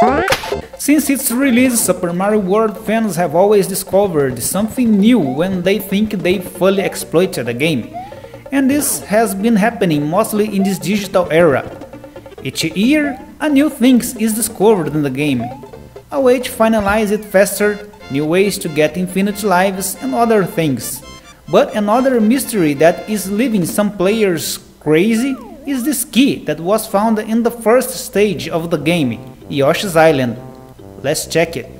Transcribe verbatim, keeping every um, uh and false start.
Since its release, Super Mario World fans have always discovered something new when they think they fully exploited a game, and this has been happening mostly in this digital era. Each year, a new thing is discovered in the game, a way to finalize it faster, new ways to get infinite lives and other things. But another mystery that is leaving some players crazy is this key that was found in the first stage of the game, Yoshi's Island. Let's check it.